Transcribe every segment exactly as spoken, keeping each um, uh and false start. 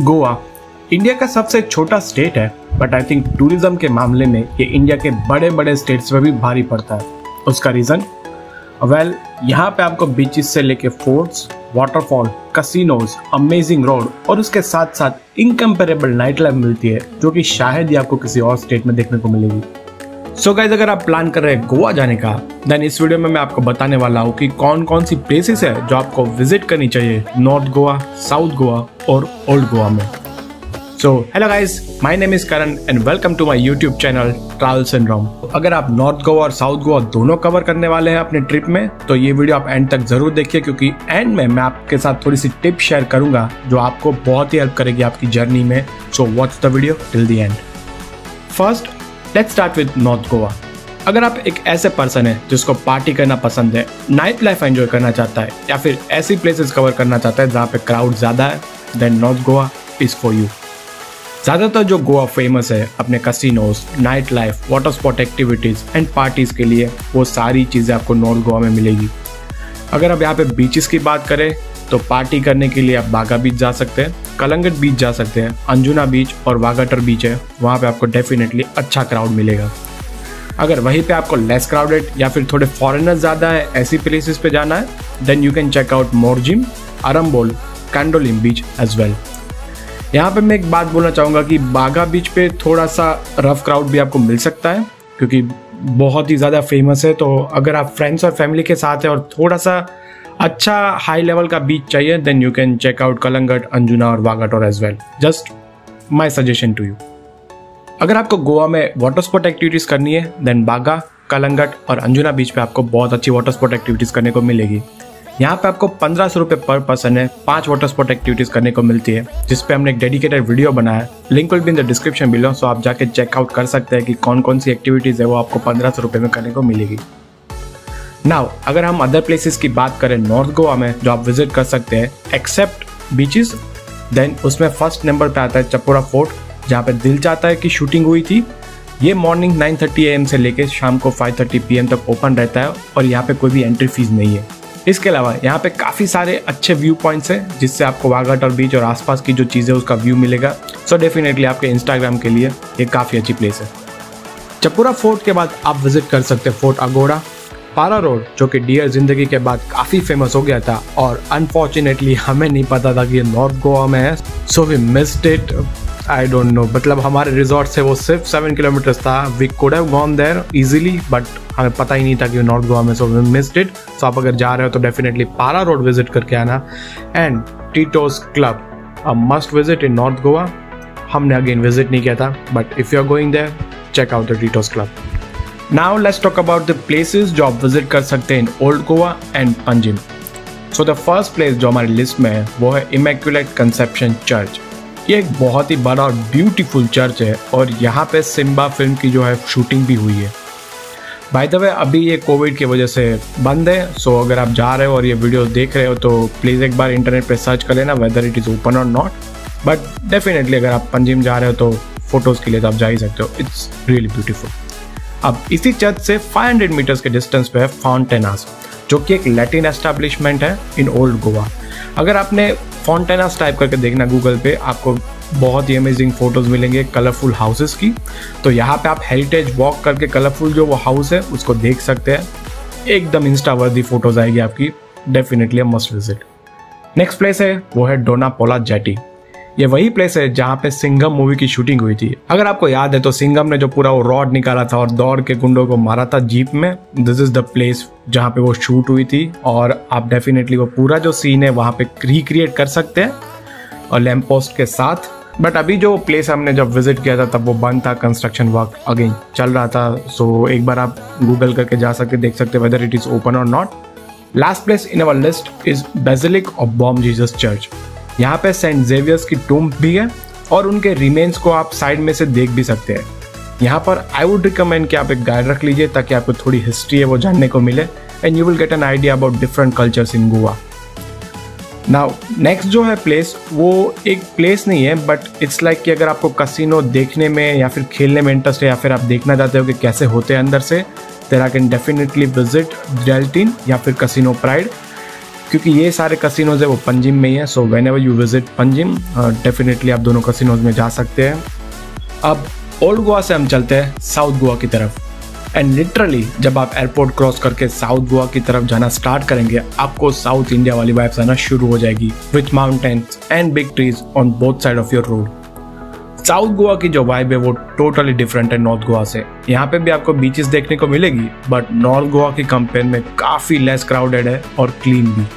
Goa India का सबसे छोटा स्टेट है, बट आई थिंक टूरिज्म के मामले में ये इंडिया के बड़े बड़े स्टेट्स में भी भारी पड़ता है। उसका रीज़न वेल यहाँ पे आपको बीचेस से लेके forts, waterfall, casinos, amazing road और उसके साथ साथ इनकम्पेरेबल नाइट लाइफ मिलती है, जो कि शायद ही आपको किसी और स्टेट में देखने को मिलेगी। सो गाइस, अगर आप प्लान कर रहे हैं गोवा जाने का, देन इस वीडियो में मैं आपको बताने वाला हूँ कि कौन कौन सी प्लेसेस है जो आपको विजिट करनी चाहिए नॉर्थ गोवा, साउथ गोवा और ओल्ड गोवा में। So hello guys, my name is Karan and welcome to my YouTube channel travel syndrome. अगर आप नॉर्थ गोवा और साउथ गोवा दोनों कवर करने वाले हैं अपने ट्रिप में, तो ये वीडियो आप एंड तक जरूर देखिए, क्योंकि एंड में मैं आपके साथ थोड़ी सी टिप शेयर करूंगा जो आपको बहुत ही हेल्प करेगी आपकी जर्नी में। So watch the video till the end. First let's start with north Goa. अगर आप एक ऐसे पर्सन है जिसको पार्टी करना पसंद है, नाइट लाइफ एंजॉय करना चाहता है, या फिर ऐसी प्लेसेस कवर करना चाहता है जहाँ पे क्राउड ज़्यादा है, then north Goa is for you. ज़्यादातर जो गोवा फेमस है अपने casinos, night life, water sport activities and parties के लिए, वो सारी चीज़ें आपको नॉर्थ गोवा में मिलेगी। अगर आप यहाँ पे बीचेस की बात करें तो पार्टी करने के लिए आप बागा बीच जा सकते हैं, कलंगट बीच जा सकते हैं, अंजुना बीच और वागाटर बीच है, वहाँ पे आपको डेफिनेटली अच्छा क्राउड मिलेगा। अगर वहीं पे आपको लेस क्राउडेड या फिर थोड़े फॉरेनर्स ज़्यादा है ऐसी प्लेसेस पे जाना है, then you can check out Morjim, Arambol, Candolim beach as well. यहाँ पे मैं एक बात बोलना चाहूँगा कि बागा बीच पे थोड़ा सा रफ क्राउड भी आपको मिल सकता है, क्योंकि बहुत ही ज़्यादा फेमस है। तो अगर आप फ्रेंड्स और फैमिली के साथ हैं और थोड़ा सा अच्छा हाई लेवल का बीच चाहिए, then you can check out Calangute, Anjuna और Vagator as well. Just my suggestion to you. अगर आपको गोवा में वाटर स्पोर्ट एक्टिविटीज़ करनी है, देन बागा, कलंगट और अंजुना बीच पे आपको बहुत अच्छी वाटर स्पोर्ट एक्टिविटीज़ करने को मिलेगी। यहाँ पे आपको पंद्रह सौ रुपये पर पर्सन है पांच वाटर स्पोर्ट एक्टिविटीज़ करने को मिलती है, जिसपे हमने एक डेडिकेटेड वीडियो बनाया है। Link will be in the description below, so आप जाके चेकआउट कर सकते हैं कि कौन कौन सी एक्टिविटीज़ है वो आपको पंद्रह सौ रुपये में करने को मिलेगी। नाउ अगर हम अदर प्लेसेस की बात करें नॉर्थ गोवा में जो आप विजिट कर सकते हैं एक्सेप्ट बीचेस, देन उसमें फर्स्ट नंबर पे आता है चपोरा फोर्ट, जहाँ पे दिल चाहता है कि शूटिंग हुई थी। ये morning nine thirty A M से लेके शाम को फाइव थर्टी पी एम तक ओपन रहता है और यहाँ पे कोई भी एंट्री फीस नहीं है। इसके अलावा यहाँ पे काफ़ी सारे अच्छे व्यू पॉइंट्स हैं, जिससे आपको वागाटर बीच और आसपास की जो चीज़ें उसका व्यू मिलेगा। सो डेफिनेटली आपके इंस्टाग्राम के लिए ये काफ़ी अच्छी प्लेस है। चपोरा फोर्ट के बाद आप विजिट कर सकते हैं फोर्ट अगोड़ा, पारा रोड, जो कि डियर जिंदगी के बाद काफ़ी फेमस हो गया था और अनफॉर्चुनेटली हमें नहीं पता था कि ये नॉर्थ गोवा में है, so we missed it. I don't know, मतलब हमारे रिजॉर्ट से वो सिर्फ सेवन किलोमीटर्स था। We could have gone there easily, but हमें पता ही नहीं था कि नॉर्थ गोवा में, so we missed it. So आप अगर जा रहे हो तो डेफिनेटली पारा रोड विजिट करके आना। And Tito's club a must visit in north Goa. हमने अगेन विजिट नहीं किया था, but if you are going there check out the Tito's club. Now let's talk about the places जो आप विजिट कर सकते हैं in old Goa and Panjim. So the first place जो हमारी लिस्ट में है वो है इमैक्युलेट कंसेप्शन चर्च। ये एक बहुत ही बड़ा और ब्यूटीफुल चर्च है और यहाँ पे सिम्बा फिल्म की जो है शूटिंग भी हुई है। बाय द वे अभी ये कोविड की वजह से बंद है, सो अगर आप जा रहे हो और ये वीडियो देख रहे हो तो प्लीज़ एक बार इंटरनेट पे सर्च कर लेना वेदर इट इज़ ओपन और नॉट। बट डेफिनेटली अगर आप पंजिम जा रहे हो तो फोटोज़ के लिए तो आप जा ही सकते हो। It's really beautiful. अब इसी चर्च से पाँच सौ मीटर्स के डिस्टेंस पे है फॉन्टेनास, जो कि एक लैटिन एस्टैब्लिशमेंट है इन ओल्ड गोवा। अगर आपने फॉन्टेनास टाइप करके देखना गूगल पे, आपको बहुत ही अमेजिंग फोटोज़ मिलेंगे कलरफुल हाउसेस की। तो यहाँ पे आप हेरिटेज वॉक करके कलरफुल जो वो हाउस है उसको देख सकते हैं। एकदम इंस्टा वर्दी फोटोज़ आएगी आपकी, definitely a must visit. Next place है वो है डोना पोला जेटी। ये वही प्लेस है जहाँ पे सिंघम मूवी की शूटिंग हुई थी। अगर आपको याद है तो सिंघम ने जो पूरा वो रॉड निकाला था और दौड़ के गुंडों को मारा था जीप में, दिस इज द प्लेस जहाँ पे वो शूट हुई थी। और आप डेफिनेटली वो पूरा जो सीन है वहाँ पे रिक्रिएट कर सकते हैं और लैंप पोस्ट के साथ। बट अभी जो प्लेस हमने जब विजिट किया था तब वो बंद था, कंस्ट्रक्शन वर्क अगेन चल रहा था। सो एक बार आप गूगल करके जा सकते देख सकते वेदर इट इज ओपन और not. Last place in our list is basilica of Bom Jesus church. यहाँ पे सेंट जेवियर्स की टूम्ब भी है और उनके रिमेन्स को आप साइड में से देख भी सकते हैं। यहाँ पर आई वुड रिकमेंड कि आप एक गाइड रख लीजिए ताकि आपको थोड़ी हिस्ट्री है वो जानने को मिले and you will get an idea about different cultures in Goa. Now next जो है प्लेस, वो एक प्लेस नहीं है बट इट्स लाइक कि अगर आपको कसिनो देखने में या फिर खेलने में इंटरेस्ट है या फिर आप देखना चाहते हो कि कैसे होते हैं अंदर से, there I can definitely visit Deltin या फिर कसिनो प्राइड। क्योंकि ये सारे कसिनोज है वो पंजिम में ही है। So whenever you visit Panjim definitely आप दोनों कसिनोज में जा सकते हैं। अब ओल्ड गोवा से हम चलते हैं साउथ गोवा की तरफ। एंड लिटरली जब आप एयरपोर्ट क्रॉस करके साउथ गोवा की तरफ जाना स्टार्ट करेंगे, आपको साउथ इंडिया वाली वाइब्स आना शुरू हो जाएगी with mountains and big trees on both side of your road. South Goa की जो वाइब है वो टोटली डिफरेंट है नॉर्थ गोवा से। यहाँ पे भी आपको बीचेस देखने को मिलेगी, बट नॉर्थ गोवा की कंपेयर में काफ़ी लेस क्राउडेड है और क्लीन भी।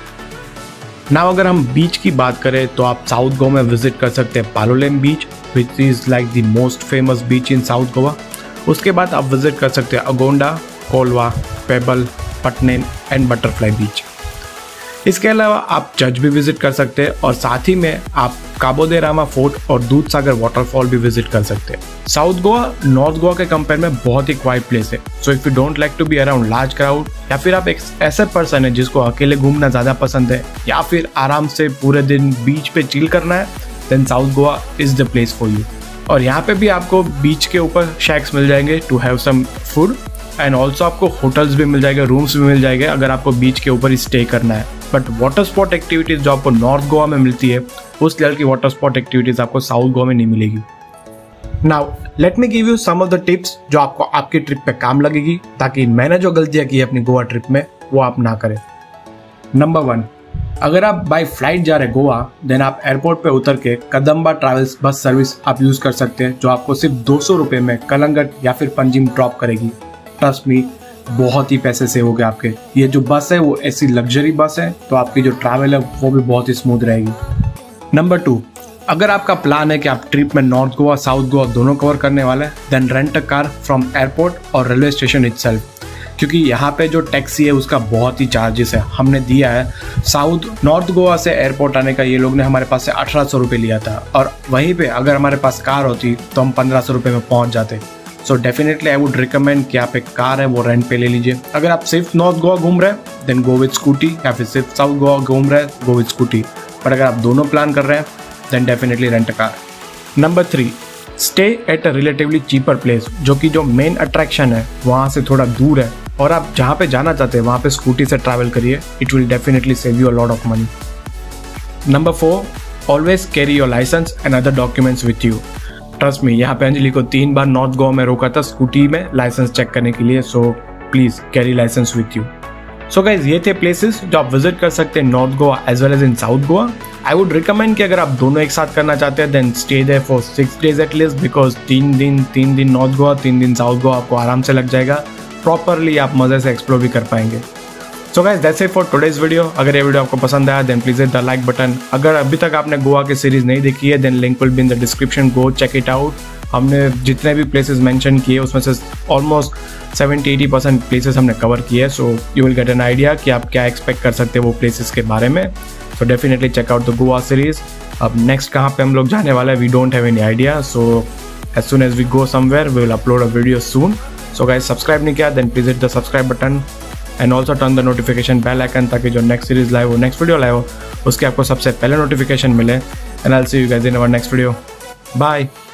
ना अगर हम बीच की बात करें तो आप साउथ गोवा में विजिट कर सकते हैं Palolem beach, which is like the most famous beach in south Goa. उसके बाद आप विजिट कर सकते हैं Agonda, Colva, pebble, Patnem and butterfly beach. इसके अलावा आप चर्च भी विजिट कर सकते हैं और साथ ही में आप काबो दे रामा फोर्ट और दूध सागर वाटरफॉल भी विजिट कर सकते हैं। साउथ गोवा नॉर्थ गोवा के कंपेयर में बहुत ही क्वाइट प्लेस है। So if you don't like to be around large crowd, या फिर आप एक ऐसे पर्सन है जिसको अकेले घूमना ज़्यादा पसंद है, या फिर आराम से पूरे दिन बीच पे चिल करना है, then south Goa is the place for you. और यहाँ पे भी आपको बीच के ऊपर शैक्स मिल जाएंगे to have some food, and also आपको होटल्स भी मिल जाएंगे, रूम्स भी मिल जाएंगे अगर आपको बीच के ऊपर ही स्टे करना है। बट वाटर स्पॉट एक्टिविटीज़ जो आपको नॉर्थ गोवा में मिलती है, उस लेवल की वाटर स्पॉट एक्टिविटीज़ आपको साउथ गोवा में नहीं मिलेगी। Now let me give you some of the tips जो आपको आपकी ट्रिप पे काम लगेगी, ताकि मैंने जो गलतियाँ की अपनी गोवा ट्रिप में वो आप ना करें। नंबर वन, अगर आप बाय फ्लाइट जा रहे गोवा, देन आप एयरपोर्ट पे उतर के कदम्बा ट्रैवल्स बस सर्विस आप यूज़ कर सकते हैं, जो आपको सिर्फ दो सौ रुपये में कलंगट या फिर पंजिम ड्रॉप करेगी। ट्रस्ट मी, बहुत ही पैसे सेव हो गए आपके। ये जो बस है वो ऐसी लग्जरी बस है, तो आपकी जो ट्रैवल है वो भी बहुत ही स्मूथ रहेगी। नंबर टू, अगर आपका प्लान है कि आप ट्रिप में नॉर्थ गोवा साउथ गोवा दोनों कवर करने वाले हैं, then rent a car from airport और रेलवे स्टेशन इटसेल्फ, क्योंकि यहाँ पे जो टैक्सी है उसका बहुत ही चार्जेस है। हमने दिया है साउथ नॉर्थ गोवा से एयरपोर्ट आने का, ये लोग ने हमारे पास से अठारह सौ रुपये लिया था, और वहीं पे अगर हमारे पास कार होती तो हम पंद्रह सौ रुपये में पहुँच जाते। So definitely I would recommend कि आप एक कार है वो रेंट पे ले लीजिए। अगर आप सिर्फ नॉर्थ गोवा घूम रहे हैं देन गो विद स्कूटी, या फिर सिर्फ साउथ गोवा घूम रहे हैं गो विद स्कूटी। बट अगर आप दोनों प्लान कर रहे हैं then definitely rent a car. Number three, stay at a relatively cheaper place, जो कि जो मेन अट्रैक्शन है वहाँ से थोड़ा दूर है, और आप जहाँ पे जाना चाहते हैं वहाँ पे स्कूटी से ट्रैवल करिए। It will definitely save you a lot of money. Number four, always carry your license and other documents with you. Trust me, यहाँ पे अंजलि को तीन बार नॉर्थ गोवा में रोका था स्कूटी में लाइसेंस चेक करने के लिए। So please carry license with you. So guys, ये थे प्लेसेस जो आप विजिट कर सकते हैं north Goa as well as in south Goa. I would recommend कि अगर आप दोनों एक साथ करना चाहते हैं then stay there for six days at least, because तीन दिन तीन दिन नॉर्थ गोवा तीन दिन साउथ गोवा आपको आराम से लग जाएगा। प्रॉपरली आप मज़े से एक्सप्लोर भी कर पाएंगे। So guys, that's it for today's video. अगर ये वीडियो आपको पसंद आया then please hit the like button. अगर अभी तक आपने गोवा की सीरीज नहीं देखी है then link will be in the description, go check it out. हमने जितने भी प्लेसेस मेंशन किए उसमें से almost seventy eighty percent places हमने कवर किए, so you will get an idea कि आप क्या एक्सपेक्ट कर सकते हैं वो प्लेसेस के बारे में। So definitely check out the Goa series. अब नेक्स्ट कहाँ पे हम लोग जाने वाले हैं we don't have any idea, so as soon as we go somewhere we will upload a video soon. So guys, subscribe नहीं किया then please hit the subscribe button and also turn the notification bell icon, ताकि जो next series live हो next video live हो उसके आपको सबसे पहले नोटिफिकेशन मिले। And I will see you guys in our next video. Bye.